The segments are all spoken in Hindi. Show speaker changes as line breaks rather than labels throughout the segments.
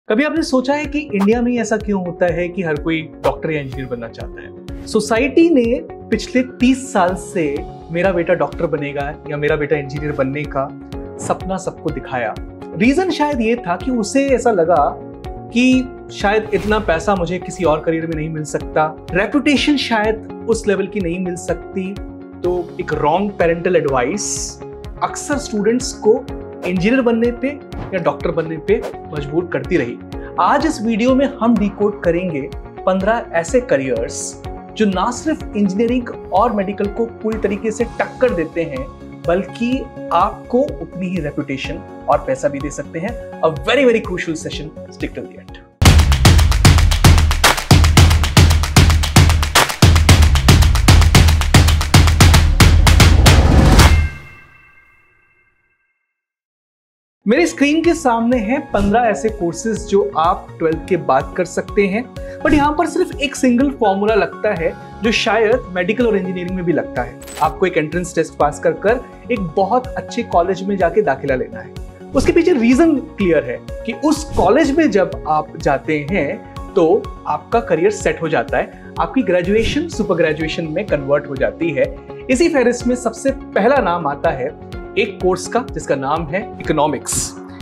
कभी आपने सोचा है कि इंडिया में ऐसा क्यों होता है कि हर कोई डॉक्टर या इंजीनियर बनना चाहता है? सोसाइटी ने पिछले 30 साल से मेरा बेटा डॉक्टर बनेगा या मेरा बेटा इंजीनियर बनने का सपना सबको दिखाया। रीजन शायद ये था कि उसे ऐसा लगा कि शायद इतना पैसा मुझे किसी और करियर में नहीं मिल सकता, रेपुटेशन शायद उस लेवल की नहीं मिल सकती। तो एक रॉन्ग पेरेंटल एडवाइस अक्सर स्टूडेंट्स को इंजीनियर बनने पे या डॉक्टर बनने पे मजबूर करती रही। आज इस वीडियो में हम डिकोड करेंगे 15 ऐसे करियर्स जो ना सिर्फ इंजीनियरिंग और मेडिकल को पूरी तरीके से टक्कर देते हैं, बल्कि आपको उतनी ही रेपुटेशन और पैसा भी दे सकते हैं। A very very crucial session, stick till the end. मेरी स्क्रीन के सामने हैं 15 ऐसे कोर्सेज जो आप 12th के बाद कर सकते हैं, बट यहाँ पर सिर्फ एक सिंगल फॉर्मूला लगता है जो शायद मेडिकल और इंजीनियरिंग में भी लगता है। आपको एक एंट्रेंस टेस्ट पास कर एक बहुत अच्छे कॉलेज में जाके दाखिला लेना है। उसके पीछे रीजन क्लियर है कि उस कॉलेज में जब आप जाते हैं तो आपका करियर सेट हो जाता है, आपकी ग्रेजुएशन सुपर ग्रेजुएशन में कन्वर्ट हो जाती है। इसी फहरिस्त में सबसे पहला नाम आता है एक कोर्स का जिसका नाम है इकोनॉमिक्स।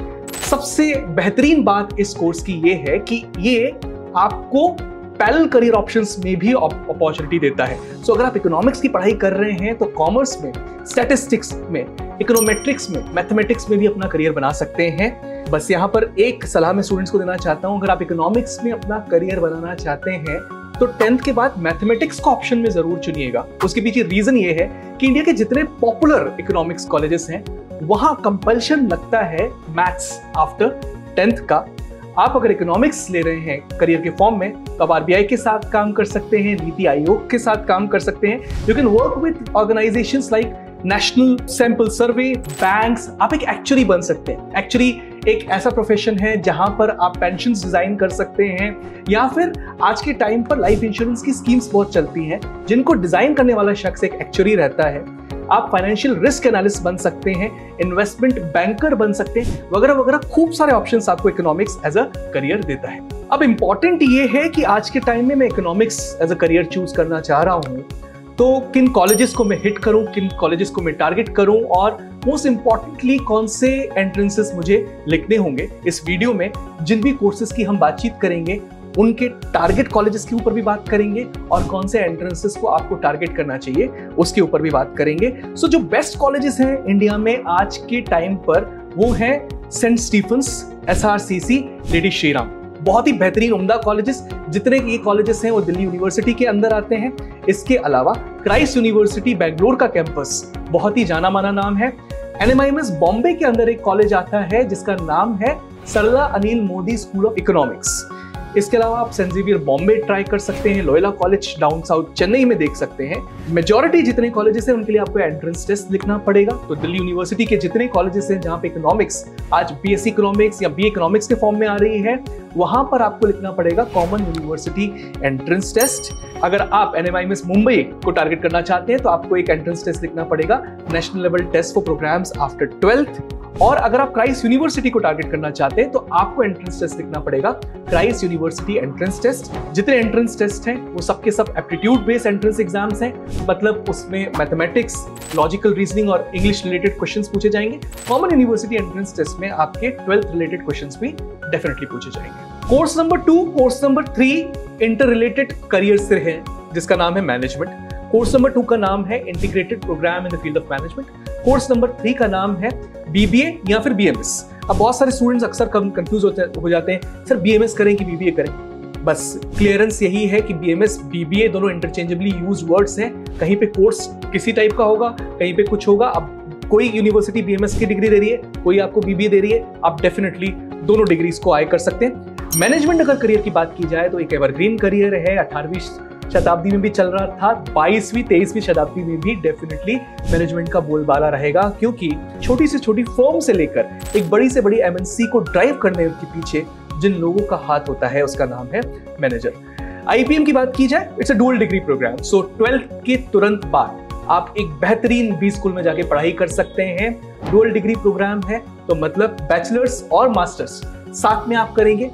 सबसे बेहतरीन बात इस कोर्स की ये है कि ये आपको पैरेलल करियर ऑप्शंस में भी अपॉर्चुनिटी देता है। सो अगर आप इकोनॉमिक्स की पढ़ाई कर रहे हैं तो कॉमर्स में, स्टैटिस्टिक्स में, इकोनोमेट्रिक्स में, मैथमेटिक्स में भी अपना करियर बना सकते हैं। बस यहाँ पर एक सलाह मैं स्टूडेंट्स को देना चाहता हूँ, अगर आप इकोनॉमिक्स में अपना करियर बनाना चाहते हैं तो 10th के बाद मैथमेटिक्स का ऑप्शन में जरूर चुनिएगा। उसके पीछे रीजन ये है कि इंडिया के जितने पॉपुलर इकोनॉमिक्स कॉलेजेस हैं वहां कंपल्शन लगता है मैथ्स आफ्टर 10th का। आप अगर इकोनॉमिक्स ले रहे हैं करियर के फॉर्म में तो आप आरबीआई के साथ काम कर सकते हैं, नीति आयोग के साथ काम कर सकते हैं। You can work with organisations like national sample survey, banks. आप एक एक्चुअरी बन सकते हैं। एक्चुअरी एक ऐसा प्रोफेशन है जहां पर आप पेंशन्स डिजाइन कर सकते हैं, या फिर आज के टाइम पर लाइफ इंश्योरेंस की स्कीम्स बहुत चलती हैं जिनको डिजाइन करने वाला शख्स एक एक्चुअरी रहता है। आप फाइनेंशियल रिस्क एनालिस्ट बन सकते हैं, इन्वेस्टमेंट बैंकर बन सकते हैं, वगैरह वगैरह। खूब सारे ऑप्शंस आपको इकोनॉमिक्स एज अ करियर देता है। अब इंपॉर्टेंट ये है कि आज के टाइम में मैं economics as a career choose करना चाह रहा हूं तो किन कॉलेजेस को मैं हिट करूं, किन कॉलेजेस को मैं टारगेट करूं, और मोस्ट इंपॉर्टेंटली कौन से एंट्रेंसेस मुझे लिखने होंगे। इस वीडियो में जिन भी कोर्सेज की हम बातचीत करेंगे उनके टारगेट कॉलेजेस के ऊपर भी बात करेंगे और कौन से एंट्रेंसेस को आपको टारगेट करना चाहिए उसके ऊपर भी बात करेंगे। सो जो बेस्ट कॉलेजेस हैं इंडिया में आज के टाइम पर वो हैं Saint Stephen's, SRCC, Lady Shriram. बहुत ही बेहतरीन उम्दा कॉलेजेस। जितने ये कॉलेजेस हैं वो दिल्ली यूनिवर्सिटी के अंदर आते हैं। इसके अलावा क्राइस्ट यूनिवर्सिटी बेंगलोर का कैंपस बहुत ही जाना माना नाम है। NMIMS बॉम्बे के अंदर एक कॉलेज आता है जिसका नाम है Sarla Anil Modi school of Economics. इसके अलावा आप सेंट जेवियर बॉम्बे ट्राई कर सकते हैं, Loyola college down south Chennai में देख सकते हैं। मेजॉरिटी जितने कॉलेजेस हैं उनके लिए आपको एंट्रेंस टेस्ट लिखना पड़ेगा। तो दिल्ली यूनिवर्सिटी के जितने कॉलेजेस हैं जहां पे इकोनॉमिक्स आज BSc इकोनॉमिक्स या BA इकोनॉमिक्स के फॉर्म में आ रही है, वहां पर आपको लिखना पड़ेगा कॉमन यूनिवर्सिटी एंट्रेंस टेस्ट। अगर आप NMIMS मुंबई को टारगेट करना चाहते हैं तो आपको एक एंट्रेंस टेस्ट लिखना पड़ेगा, national level test for programs after 12th। और अगर आप क्राइस्ट यूनिवर्सिटी को टारगेट करना चाहते हैं तो आपको एंट्रेंस टेस्ट लिखना पड़ेगा, क्राइस्ट यूनिवर्सिटी एंट्रेंस टेस्ट। जितने एंट्रेंस टेस्ट हैं वो सबके सब एप्टीट्यूड बेस्ड एंट्रेंस एग्जाम्स हैं, मतलब उसमें मैथमेटिक्स, लॉजिकल रीजनिंग और इंग्लिश रिलेटेड क्वेश्चंस पूछे जाएंगे। कॉमन यूनिवर्सिटी एंट्रेंस टेस्ट में आपके 12th रिलेटेड क्वेश्चंस भी डेफिनेटली पूछे जाएंगे। Course number 2, course number 3 inter related career से है जिसका नाम है मैनेजमेंट। कोर्स नंबर 2 का नाम है integrated program in the field of management. Course number 3 का नाम है BBA या फिर BMS। अब बहुत सारे स्टूडेंट्स अक्सर कंफ्यूज हो जाते हैं, सर BMS करें कि BBA करें। बस क्लियरेंस यही है कि BMS BBA दोनों इंटरचेंजेबली यूज वर्ड्स हैं। कहीं पे कोर्स किसी टाइप का होगा, कहीं पे कुछ होगा। अब कोई यूनिवर्सिटी BMS की डिग्री दे रही है, कोई आपको BBA दे रही है, आप डेफिनेटली दोनों डिग्रीज को आय कर सकते हैं। मैनेजमेंट अगर करियर की बात की जाए तो एक एवरग्रीन करियर है। 18वीं शताब्दी में भी चल रहा था, 22वीं 23वीं शताब्दी में भी डेफिनेटली मैनेजमेंट का बोलबाला रहेगा, क्योंकि छोटी से छोटी फर्म से लेकर एक बड़ी से बड़ी MNC को ड्राइव करने के पीछे जिन लोगों का हाथ होता है उसका नाम है मैनेजर। IPM की बात की जाए, it's a dual degree program. So 12th के तुरंत बाद आप एक बेहतरीन B स्कूल में जाके पढ़ाई कर सकते हैं। डुअल डिग्री प्रोग्राम है तो मतलब बैचलर्स और मास्टर्स साथ में आप करेंगे।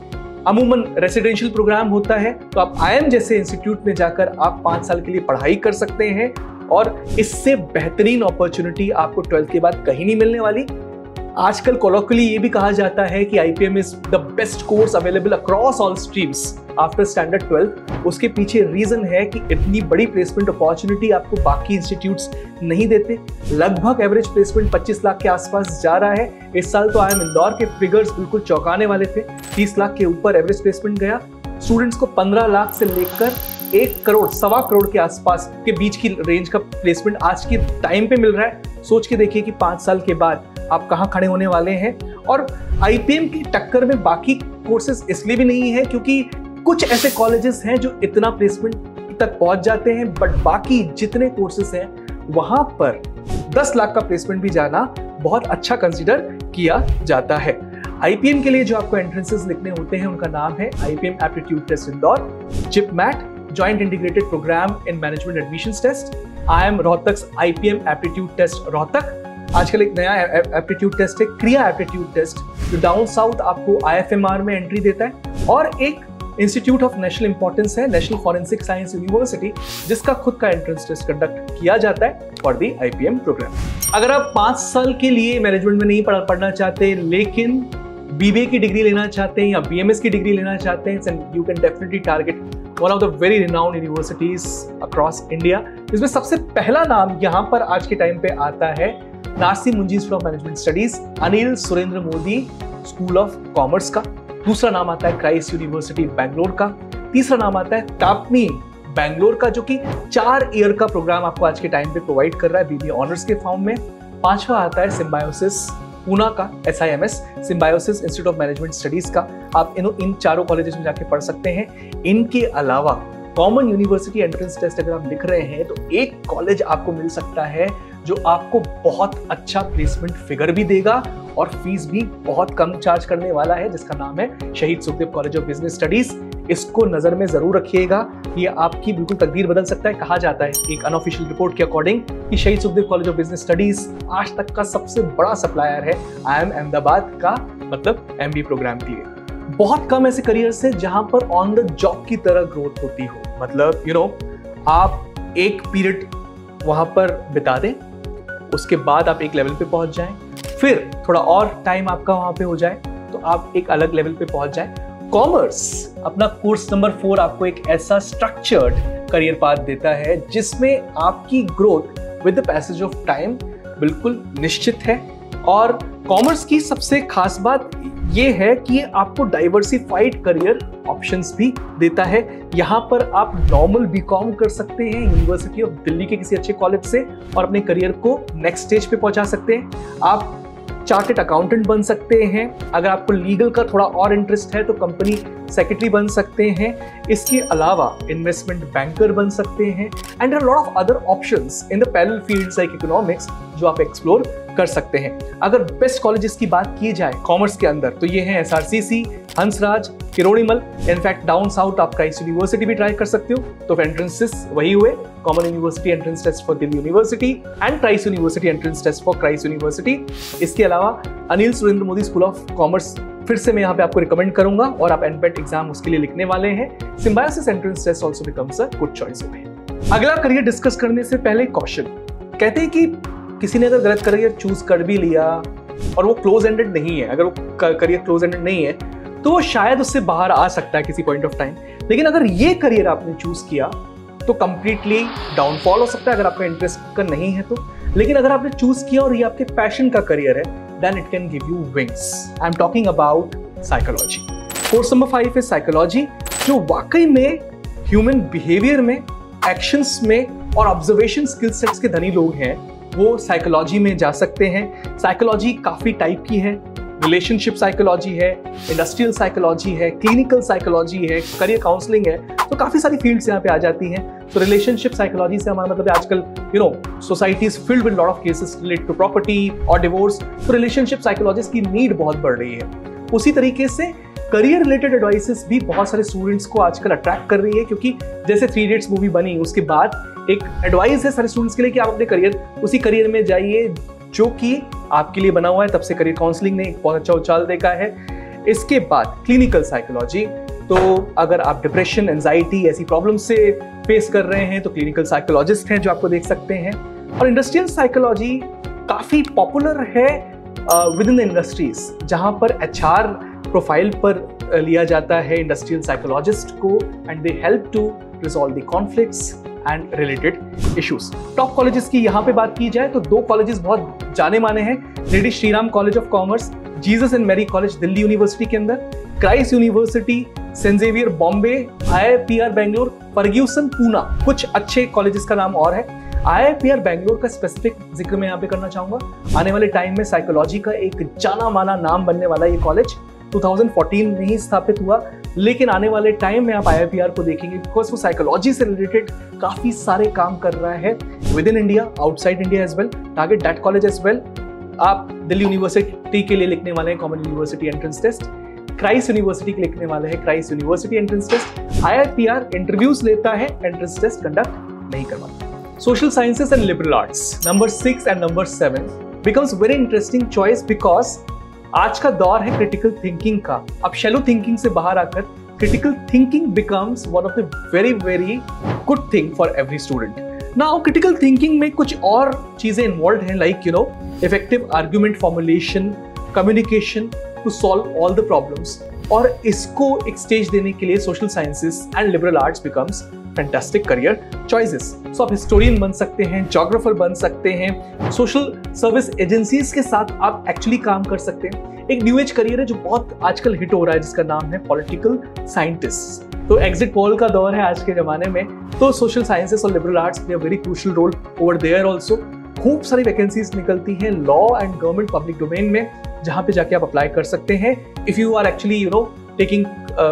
अमूमन रेसिडेंशियल प्रोग्राम होता है, तो आप IIM जैसे इंस्टीट्यूट में जाकर आप 5 साल के लिए पढ़ाई कर सकते हैं और इससे बेहतरीन अपॉर्चुनिटी आपको 12th के बाद कहीं नहीं मिलने वाली। आजकल कोलोक्वियली ये भी कहा जाता है कि IPM is the best course available across all streams after standard 12th। उसके पीछे रीजन है कि इतनी बड़ी प्लेसमेंट अपॉर्चुनिटी आपको बाकी इंस्टीट्यूट्स नहीं देते। लगभग एवरेज प्लेसमेंट 25 लाख के आसपास जा रहा है। इस साल तो IIM इंदौर के फिगर्स बिल्कुल चौंकाने वाले थे, 30 लाख के ऊपर एवरेज प्लेसमेंट गया। स्टूडेंट्स को 15 लाख से लेकर 1 करोड़, 1.25 करोड़ के आसपास के बीच की रेंज का प्लेसमेंट आज के टाइम पे मिल रहा है। सोच के देखिए कि 5 साल के बाद आप कहां खड़े होने वाले हैं। और IPM की टक्कर में बाकी कोर्सेज इसलिए भी नहीं है क्योंकि कुछ ऐसे कॉलेजेस हैं जो इतना प्लेसमेंट तक पहुंच जाते हैं, बट बाकी जितने कोर्सेज हैं वहां पर 10 लाख का प्लेसमेंट भी जाना बहुत अच्छा कंसीडर किया जाता है। IPM के लिए जो आपको एंट्रेंसेस लिखने होते हैं उनका नाम है IPM aptitude test Indore, JIPMAT joint integrated program in management admissions test, IIM Rohtak IPM aptitude test Rohtak. आजकल एक नया एप्टीट्यूड टेस्ट है क्रिया एप्टीट्यूड टेस्ट, जो डाउन साउथ आपको IFMR में एंट्री देता है। और एक इंस्टीट्यूट ऑफ नेशनल इंपॉर्टेंस है नेशनल फॉरेंसिक साइंस यूनिवर्सिटी, जिसका खुद का एंट्रेंस टेस्ट कंडक्ट किया जाता है फॉर द IPM प्रोग्राम। अगर आप 5 साल के लिए मैनेजमेंट में नहीं पढ़ना चाहते लेकिन BBA की डिग्री लेना चाहते हैं या BMS की डिग्री लेना चाहते हैं, then you can definitely target one of the very renowned universities across India। इसमें सबसे पहला नाम यहाँ पर आज के टाइम पे आता है Narsee Monjee institute of management studies, Anil Surendra Modi school of commerce का। दूसरा नाम आता है क्राइस्ट यूनिवर्सिटी बैंगलोर का। तीसरा नाम आता है टापनी बैंगलोर का, जो कि 4 ईयर का प्रोग्राम आपको आज के टाइम पे प्रोवाइड कर रहा है BBA ऑनर्स के फॉर्म में। पांचवा आता है सिम्बायोसिस पूना का, SIMS Symbiosis institute of management studies का। आप इन चारों कॉलेजेस में जाके पढ़ सकते हैं। इनके अलावा कॉमन यूनिवर्सिटी एंट्रेंस टेस्ट अगर आप लिख रहे हैं तो एक कॉलेज आपको मिल सकता है जो आपको बहुत अच्छा प्लेसमेंट फिगर भी देगा और फीस भी बहुत कम चार्ज करने वाला है, जिसका नाम है Shaheed Sukhdev college of business studies. इसको नजर में जरूर रखिएगा, ये आपकी बिल्कुल तकदीर बदल सकता है। कहा जाता है एक अनऑफिशियल रिपोर्ट के अकॉर्डिंग कि Shaheed Sukhdev college of business studies आज तक का सबसे बड़ा सप्लायर है IIM अहमदाबाद का, मतलब MBA प्रोग्राम के लिए। बहुत कम ऐसे करियर्स हैं जहां पर ऑन द जॉब की तरह ग्रोथ होती हो, मतलब आप एक पीरियड वहां पर बिता दें, उसके बाद आप एक लेवल पे पहुंच जाएं, फिर थोड़ा और टाइम आपका वहां पे हो जाए तो आप एक अलग लेवल पे पहुंच जाएं। कॉमर्स अपना कोर्स नंबर 4 आपको एक ऐसा स्ट्रक्चर्ड करियर पाथ देता है जिसमें आपकी growth with the passage of time बिल्कुल निश्चित है। और कॉमर्स की सबसे खास बात ये है कि ये आपको डाइवर्सिफाइड करियर ऑप्शंस भी देता है। यहाँ पर आप नॉर्मल बीकॉम कर सकते हैं यूनिवर्सिटी ऑफ दिल्ली के किसी अच्छे कॉलेज से और अपने करियर को नेक्स्ट स्टेज पे पहुंचा सकते हैं। आप चार्टेड अकाउंटेंट बन सकते हैं, अगर आपको लीगल का थोड़ा और इंटरेस्ट है तो कंपनी सेक्रेटरी बन सकते हैं। इसके अलावा इन्वेस्टमेंट बैंकर बन सकते हैं and there are lot of other options in the parallel fields like economics जो आप एक्सप्लोर कर सकते हैं। अगर बेस्ट कॉलेजेस की बात की जाए कॉमर्स के अंदर तो ये हैं SRCC, Hansraj, Kirorimal. In fact down south आप क्राइस्ट यूनिवर्सिटी भी ट्राई कर सकते हो। तो एंट्रेंसेस वही हुए, common university entrance test for Delhi university and Christ university entrance test for Christ university. इसके अलावा Anil Surendra Modi school of commerce फिर से मैं यहाँ पे आपको रिकमेंड करूंगा और आप एनपेट एग्जाम उसके लिए लिखने वाले हैं। Symbiosis entrance test also becomes a good choice. अगला करियर डिस्कस करने से पहले कॉशन, कहते हैं कि किसी ने अगर गलत करियर चूज कर भी लिया और वो क्लोज एंडेड नहीं है, अगर वो करियर क्लोज एंडेड नहीं है तो वो शायद उससे बाहर आ सकता है किसी पॉइंट ऑफ टाइम। लेकिन अगर ये करियर आपने चूज किया तो कंप्लीटली डाउनफॉल हो सकता है अगर आपका इंटरेस्ट का नहीं है तो। लेकिन अगर आपने चूज किया और ये आपके पैशन का करियर है, then it can give you wings. I'm talking about psychology. Course number 5 है साइकोलॉजी, जो वाकई में ह्यूमन बिहेवियर में, एक्शंस में और ऑब्जर्वेशन स्किल सेट्स के धनी लोग हैं वो साइकोलॉजी में जा सकते हैं। साइकोलॉजी काफी टाइप की है, रिलेशनशिप साइकोलॉजी है, इंडस्ट्रियल साइकोलॉजी है, क्लिनिकल साइकोलॉजी है, करियर काउंसलिंग है, तो काफी सारी फील्ड्स यहाँ पे आ जाती हैं। तो रिलेशनशिप साइकोलॉजी से हमारा मतलब है आजकल society is filled with lot of cases related to property और डिवोर्स, तो रिलेशनशिप साइकोलॉजिस्ट की नीड बहुत बढ़ रही है। उसी तरीके से करियर रिलेटेड एडवाइसेस भी बहुत सारे स्टूडेंट्स को आजकल अट्रैक्ट कर रही है, क्योंकि जैसे 3 इडियट्स मूवी बनी उसके बाद एक एडवाइस है सारे स्टूडेंट्स के लिए कि आप अपने करियर उसी करियर में जाइए जो कि आपके लिए बना हुआ है। तब से करियर काउंसलिंग ने एक बहुत अच्छा उछाल देखा है। इसके बाद क्लिनिकल साइकोलॉजी, तो अगर आप डिप्रेशन, एंजाइटी ऐसी प्रॉब्लम से फेस कर रहे हैं तो क्लिनिकल साइकोलॉजिस्ट हैं जो आपको देख सकते हैं। और इंडस्ट्रियल साइकोलॉजी काफ़ी पॉपुलर है विद इन द इंडस्ट्रीज, जहाँ पर HR प्रोफाइल पर लिया जाता है इंडस्ट्रियल साइकोलॉजिस्ट को, and they help to resolve the conflicts and related issues. Top colleges की यहाँ पे बात की जाए तो 2 कॉलेजेस बहुत जाने माने हैं, lady Shriram college of commerce, Jesus and Mary college Delhi university के अंदर, Christ university, saint Xavier Bombay, IIPR Bangalore, Fergusson Poona, कुछ अच्छे कॉलेजेस का नाम और है। IIPR बैंगलोर का स्पेसिफिक जिक्र मैं यहाँ पे करना चाहूंगा। आने वाले टाइम में साइकोलॉजी का एक जाना माना नाम बनने वाला ये कॉलेज 2014 में ही स्थापित हुआ, लेकिन आने वाले टाइम में आप IIPR को देखेंगे बिकॉज वो साइकोलॉजी से रिलेटेड काफी सारे काम कर रहा है within India, outside India as well. Target that college as well. आप दिल्ली यूनिवर्सिटी के लिए लिखने वाले हैं common university entrance test, Christ university के लिखने वाले हैं Christ university entrance test. IIPR interviews लेता है, एंट्रेंस टेस्ट कंडक्ट नहीं करवाता। Social sciences and liberal arts number 6 and number 7 becomes very interesting choice because आज का दौर है क्रिटिकल थिंकिंग का। अब शैलो थिंकिंग से बाहर आकर critical thinking becomes one of the very very good thing for every student. Now critical thinking में कुछ और चीजें इन्वॉल्व हैं, like effective argument formulation, communication to solve all the problems, और इसको एक स्टेज देने के लिए social sciences and liberal arts becomes fantastic career choices. So आप हिस्टोरियन बन सकते हैं, जोग्राफर बन सकते हैं, सोशल सर्विस एजेंसीज के साथ आप एक्चुअली काम कर सकते हैं। एक न्यू एज करियर है जो बहुत आजकल हिट हो रहा है जिसका नाम है पॉलिटिकल साइंटिस्ट। तो एग्जिट पोल का दौर है आज के जमाने में, तो सोशल साइंसेस और liberal arts play a very crucial role over there also. खूब सारी वैकेंसीज निकलती हैं law and government public domain में, जहां पे जाके आप अप्लाई कर सकते हैं if you are actually taking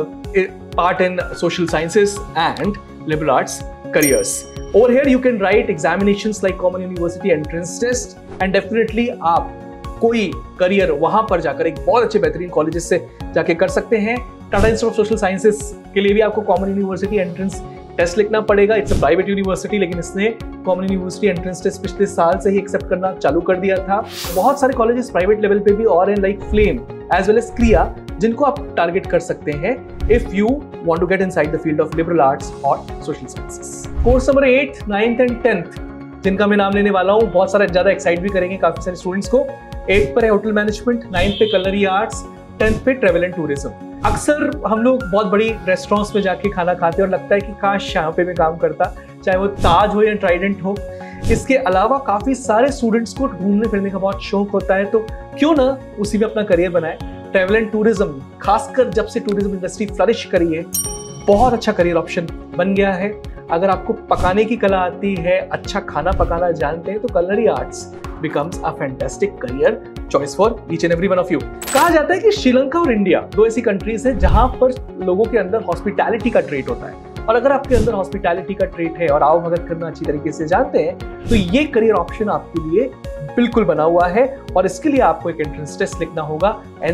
part in social sciences and liberal arts careers. Over here you can write examinations like Common University Entrance Test and definitely आप कोई करियर वहां पर जाकर एक बहुत अच्छे बेहतरीन कॉलेजेस से जाके कर सकते हैं। Tata institute of social sciences के लिए भी आपको कॉमन यूनिवर्सिटी एंट्रेंस टेस्ट लिखना पड़ेगा। इट्स अ प्राइवेट यूनिवर्सिटी, लेकिन इसने कॉमन यूनिवर्सिटी एंट्रेंस टेस्ट पिछले साल से ही एक्सेप्ट करना चालू कर दिया था। बहुत सारे कॉलेजेस प्राइवेट लेवल पे भी और हैं, like flame as well as Krea, जिनको आप टारगेट कर सकते हैं if you want to get inside the field of liberal arts और social sciences. Course number 8, 9th and 10th जिनका मैं नाम लेने वाला हूँ, बहुत सारा ज्यादा एक्साइट भी करेंगे काफी सारे स्टूडेंट्स को। 8th पर है होटल मैनेजमेंट, 9th पे कलरी आर्ट्स, 10th पे ट्रेवल एंड टूरिज्म। अक्सर हम लोग बहुत बड़ी रेस्टोरेंट्स में जाके खाना खाते हैं और लगता है कि काश यहाँ पे मैं काम करता, चाहे वो ताज हो या ट्राइडेंट हो। इसके अलावा काफी सारे स्टूडेंट्स को घूमने फिरने का बहुत शौक होता है, तो क्यों ना उसी में अपना करियर बनाए। ट्रेवल एंड टूरिज्म, खासकर जब से टूरिज्म इंडस्ट्री फ्लरिश करी है, बहुत अच्छा करियर ऑप्शन बन गया है। अगर आपको पकाने की कला आती है, अच्छा खाना पकाना जानते हैं, तो culinary arts becomes a fantastic career choice for each and every one of you. कहा जाता है कि श्रीलंका और इंडिया 2 ऐसी कंट्रीज है जहां पर लोगों के अंदर हॉस्पिटैलिटी का ट्रेट होता है, और अगर आपके अंदर हॉस्पिटैलिटी का ट्रेट है और आओ भगत करना अच्छी तरीके से जानते हैं, तो ये करियर ऑप्शन आपके लिए बिल्कुल बना हुआ है। और इसके लिए आपको एक एंट्रेंस टेस्ट लिखना होगा,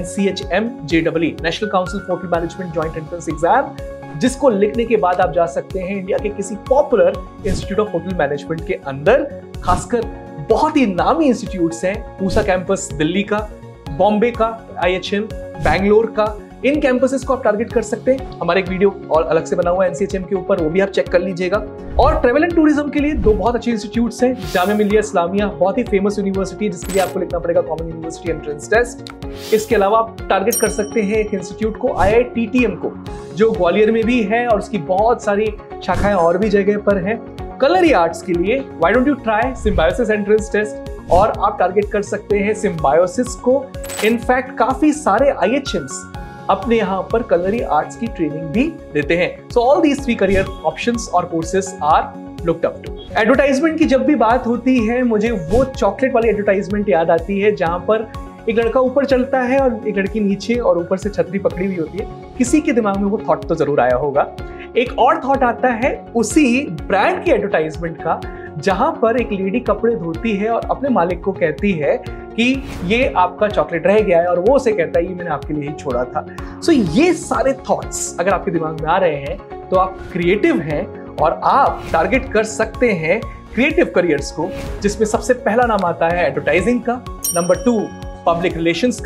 NCHM-JEE, national council for hotel management joint entrance exam, जिसको लिखने के बाद आप जा सकते हैं इंडिया के किसी popular institute of hotel management के अंदर। खासकर बहुत ही नामी इंस्टीट्यूट्स हैं, पूसा कैंपस दिल्ली का, बॉम्बे का IHM, बैंगलोर का, इन कैंपसेस को आप टारगेट कर सकते हैं। हमारे एक वीडियो और अलग से बना हुआ है NCHM के ऊपर, वो भी आप चेक कर लीजिएगा। और ट्रेवल एंड टूरिज्म के लिए 2 बहुत अच्छे इंस्टीट्यूट्स हैं, जामिया मिलिया इस्लामिया, बहुत ही फेमस यूनिवर्सिटी है जिसके लिए आपको लिखना पड़ेगा कॉमन यूनिवर्सिटी एंट्रेंस टेस्ट। इसके अलावा आप टारगेट कर सकते हैं एक इंस्टीट्यूट को, IITTM को, जो ग्वालियर में भी है और उसकी बहुत सारी शाखाएं और भी जगह पर हैं। कलरी आर्ट्स के लिए why don't you try Symbiosis entrance test, और आप टारगेट कर सकते हैं सिम्बायोसिस को। इनफैक्ट काफी सारे IHMs अपने यहाँ पर कलरी आर्ट्स की ट्रेनिंग भी देते हैं। So all these 3 career options और courses are looked up to. Advertisement की जब भी बात होती है, मुझे वो चॉकलेट वाली एडवर्टाइजमेंट याद आती है जहां पर एक लड़का ऊपर चलता है और एक लड़की नीचे, और ऊपर से छतरी पकड़ी हुई होती है। किसी के दिमाग में वो थॉट तो जरूर आया होगा। एक और थॉट आता है उसी ब्रांड की एडवर्टाइजमेंट का, जहां पर एक लेडी कपड़े धोती है और अपने मालिक को कहती है कि ये आपका चॉकलेट रह गया है, और वो उसे कहता है ये मैंने आपके लिए ही छोड़ा था। सो ये सारे थॉट्स अगर आपके दिमाग में आ रहे हैं तो आप क्रिएटिव हैं और आप टारगेट कर सकते हैं क्रिएटिव करियर्स को, जिसमें सबसे पहला नाम आता है एडवर्टाइजिंग का, नंबर 2 पब्लिक रिलेशंस का,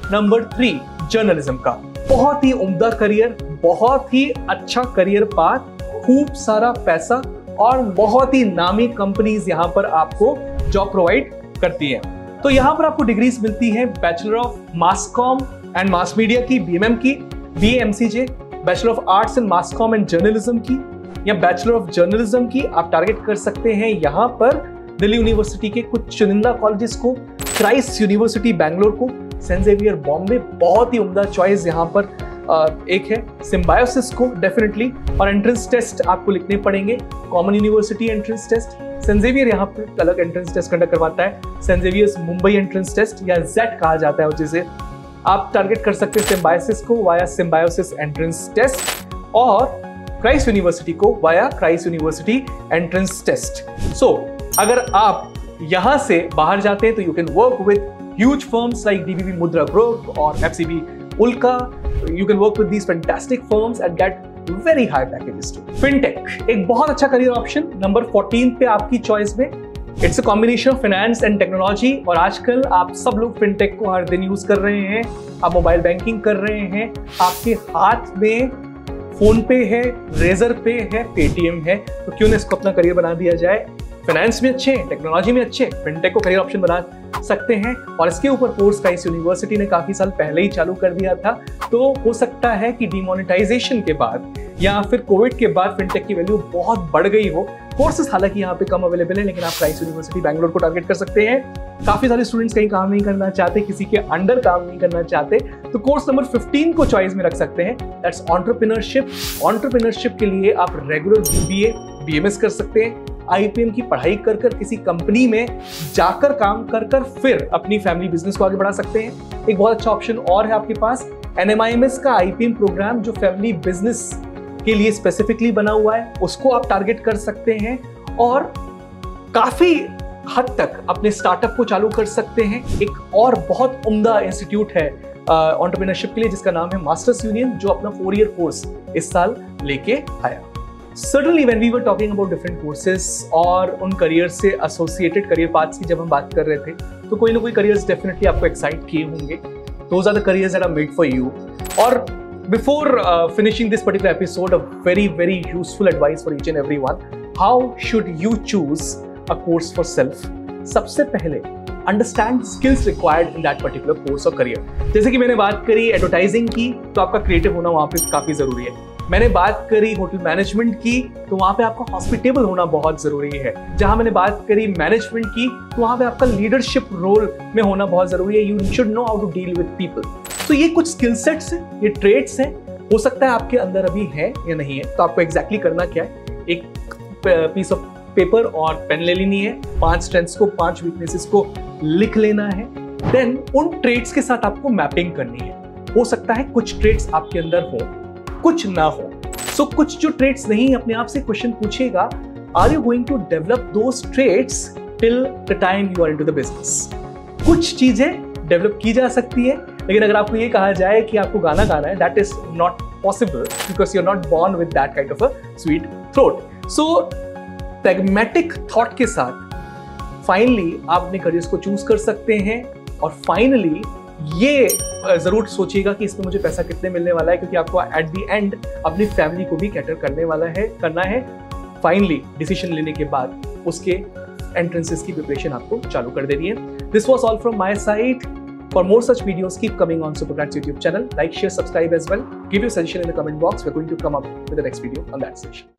नंबर 3 जर्नलिज्म का। बहुत ही उम्दा करियर, बहुत ही अच्छा करियर पाथ, खूब सारा पैसा और बहुत ही नामी कंपनीज यहाँ पर आपको जॉब प्रोवाइड करती हैं। तो यहाँ पर आपको डिग्रीज मिलती हैं bachelor of mass com and mass media की, BMM की, BAMCJ, bachelor of arts in mass com and journalism की, या बैचलर ऑफ जर्नलिज्म की आप टारगेट कर सकते हैं यहाँ पर दिल्ली यूनिवर्सिटी के कुछ चुनिंदा कॉलेजेस को, क्राइस्ट यूनिवर्सिटी बैंगलोर को, सेंट जेवियर बॉम्बे, बहुत ही उम्दा चॉइस यहाँ पर एक है, सिम्बायोसिस को डेफिनेटली, और एंट्रेंस टेस्ट आपको लिखने पड़ेंगे, common university entrance test, saint Xavier यहाँ पे अलग एंट्रेंस टेस्ट कंडक्ट करवाता है, saint Xavier's Mumbai entrance test या जेट कहा जाता है, जिसे आप टारगेट कर सकते हैं सिम्बायोसिस को वाया सिम्बायोसिस एंट्रेंस टेस्ट, और क्राइस्ट यूनिवर्सिटी को via Christ university entrance test. So अगर आप यहां से बाहर जाते हैं तो you can work with huge firms like DBB Mudra group और FCB Ulka. You can work with these fantastic firms and get very high packages too. Fintech एक बहुत अच्छा करियर ऑप्शन, नंबर 14 पे आपकी चॉइस में। It's a combination of finance and technology, और आजकल आप सब लोग फिनटेक को हर दिन यूज कर रहे हैं। आप मोबाइल बैंकिंग कर रहे हैं, आपके हाथ में फोन पे है, रेजर पे है, पेटीएम है, तो क्यों ना इसको अपना करियर बना दिया जाए। फाइनेंस में अच्छे, टेक्नोलॉजी में अच्छे, फिनटेक को करियर ऑप्शन बना सकते हैं। और इसके ऊपर कोर्स क्राइस्ट यूनिवर्सिटी ने काफी साल पहले ही चालू कर दिया था, तो हो सकता है कि डिमोनेटाइजेशन के बाद या फिर कोविड के बाद फिनटेक की वैल्यू बहुत बढ़ गई हो। कोर्सेस हालांकि यहाँ पे कम अवेलेबल है, लेकिन आप क्राइस्ट यूनिवर्सिटी बैंगलोर को टारगेट कर सकते हैं। काफी सारे स्टूडेंट्स कहीं काम नहीं करना चाहते, किसी के अंडर काम नहीं करना चाहते, तो कोर्स नंबर 15 को चॉइस में रख सकते हैं, दैट्स एंटरप्रेन्योरशिप। एंटरप्रेन्योरशिप के लिए आप रेगुलर BBA BMS कर सकते हैं, IPM की पढ़ाई कर किसी कंपनी में जाकर काम कर फिर अपनी फैमिली बिजनेस को आगे बढ़ा सकते हैं। एक बहुत अच्छा ऑप्शन और है आपके पास, NMIMS का IPM प्रोग्राम जो फैमिली बिजनेस के लिए स्पेसिफिकली बना हुआ है, उसको आप टारगेट कर सकते हैं और काफी हद तक अपने स्टार्टअप को चालू कर सकते हैं। एक और बहुत उम्दा इंस्टीट्यूट है एंटरप्रेन्योरशिप के लिए, जिसका नाम है मास्टर्स यूनियन, जो अपना 4-year कोर्स इस साल लेके आया। Certainly when we were talking about different courses और उन करियर से एसोसिएटेड करियर पाथ्स की जब हम बात कर रहे थे, तो कोई ना कोई करियर्स डेफिनेटली आपको एक्साइट किए होंगे। Those are the careers that are made for you. और before finishing this particular episode, a very useful advice for each and everyone. How should you choose a course for self? सबसे पहले understand skills required in that particular course और करियर। जैसे कि मैंने बात करी एडवर्टाइजिंग की, तो आपका क्रिएटिव होना वहाँ पे काफी जरूरी है। मैंने बात करी होटल मैनेजमेंट की, तो वहाँ पे आपका हॉस्पिटेबल होना बहुत जरूरी है। जहाँ मैंने बात करी मैनेजमेंट की, तो वहाँ पे आपका लीडरशिप रोल में होना बहुत जरूरी है। You should know how to deal with people. तो ये कुछ स्किल सेट्स हैं, ये ट्रेड्स हैं, हो सकता है आपके अंदर अभी है या नहीं है। तो आपको एग्जैक्टली करना क्या है, एक पीस ऑफ पेपर और पेन ले लेनी है, 5 स्ट्रेंथ्स को 5 वीकनेसेस को लिख लेना है। देन उन ट्रेड्स के साथ आपको मैपिंग करनी है। हो सकता है कुछ ट्रेड्स आपके अंदर हो, कुछ ना हो। सो कुछ जो ट्रेड्स नहीं, अपने आप से क्वेश्चन पूछेगा, are you going to develop those traits till the time you are into the business. कुछ चीजें डेवलप की जा सकती है, लेकिन अगर आपको ये कहा जाए कि आपको गाना गाना है, that is not possible because you are not born with that kind of a sweet throat. So pragmatic thought के साथ फाइनली आप अपने करियर्स को चूज कर सकते हैं, और फाइनली ये जरूर सोचिएगा कि इसमें मुझे पैसा कितने मिलने वाला है, क्योंकि आपको एट द एंड अपनी फैमिली को भी कैटर करना है। फाइनली डिसीजन लेने के बाद उसके एंट्रेंसेस की प्रिपरेशन आपको चालू कर देनी है। This was all from my side. For more such videos, keep coming on Supergrads YouTube channel. Like, share, subscribe as well. Give your suggestion in the comment box. We're going to come up with the next video on that session.